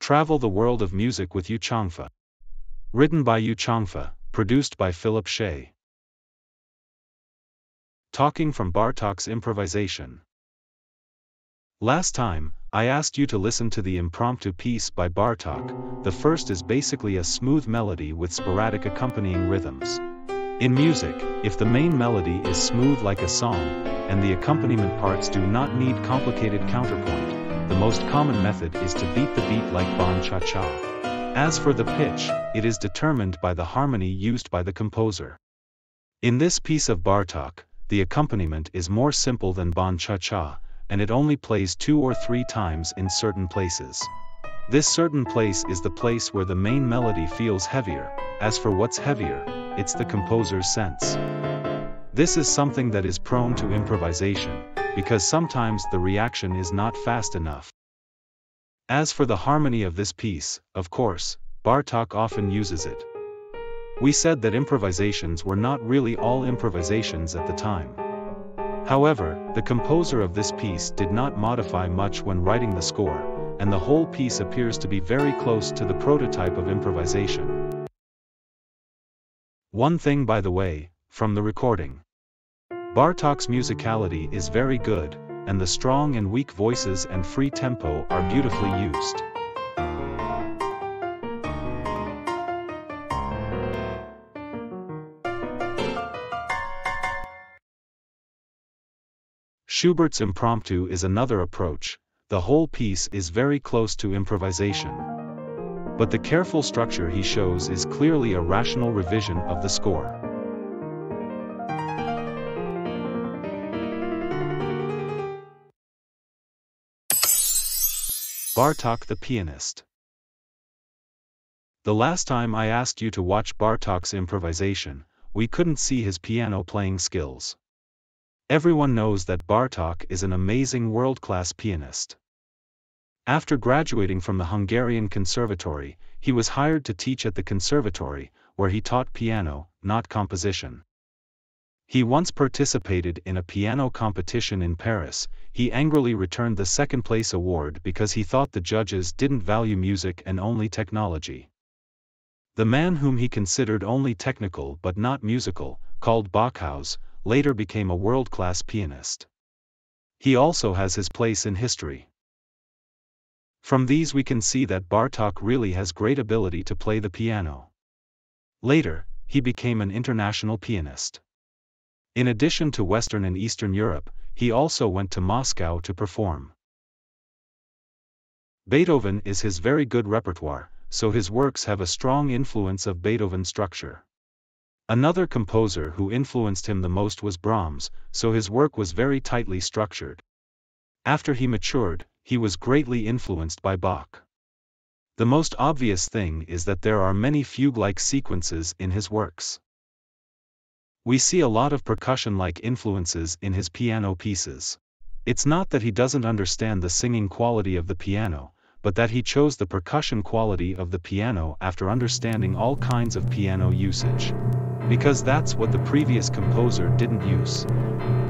Travel the World of Music with Yiu Changfa. Written by Yiu Changfa, produced by Philip Shea. Talking from Bartók's improvisation. Last time, I asked you to listen to the impromptu piece by Bartók. The first is basically a smooth melody with sporadic accompanying rhythms. In music, if the main melody is smooth like a song, and the accompaniment parts do not need complicated counterpoint, the most common method is to beat the beat like bon cha-cha. As for the pitch, it is determined by the harmony used by the composer. In this piece of Bartók, the accompaniment is more simple than bon cha-cha, and it only plays 2 or 3 times in certain places. This certain place is the place where the main melody feels heavier. As for what's heavier, it's the composer's sense. This is something that is prone to improvisation, because sometimes the reaction is not fast enough. As for the harmony of this piece, of course, Bartók often uses it. We said that improvisations were not really all improvisations at the time. However, the composer of this piece did not modify much when writing the score, and the whole piece appears to be very close to the prototype of improvisation. One thing by the way, from the recording. Bartók's musicality is very good, and the strong and weak voices and free tempo are beautifully used. Schubert's impromptu is another approach. The whole piece is very close to improvisation. But the careful structure he shows is clearly a rational revision of the score. Bartók the pianist. The last time I asked you to watch Bartók's improvisation, we couldn't see his piano playing skills. Everyone knows that Bartók is an amazing world-class pianist. After graduating from the Hungarian Conservatory, he was hired to teach at the conservatory, where he taught piano, not composition. He once participated in a piano competition in Paris. He angrily returned the second-place award because he thought the judges didn't value music and only technology. The man whom he considered only technical but not musical, called Bachhaus, later became a world-class pianist. He also has his place in history. From these we can see that Bartók really has great ability to play the piano. Later, he became an international pianist. In addition to Western and Eastern Europe, he also went to Moscow to perform. Beethoven is his very good repertoire, so his works have a strong influence of Beethoven's structure. Another composer who influenced him the most was Brahms, so his work was very tightly structured. After he matured, he was greatly influenced by Bach. The most obvious thing is that there are many fugue-like sequences in his works. We see a lot of percussion-like influences in his piano pieces. It's not that he doesn't understand the singing quality of the piano, but that he chose the percussion quality of the piano after understanding all kinds of piano usage. Because that's what the previous composer didn't use.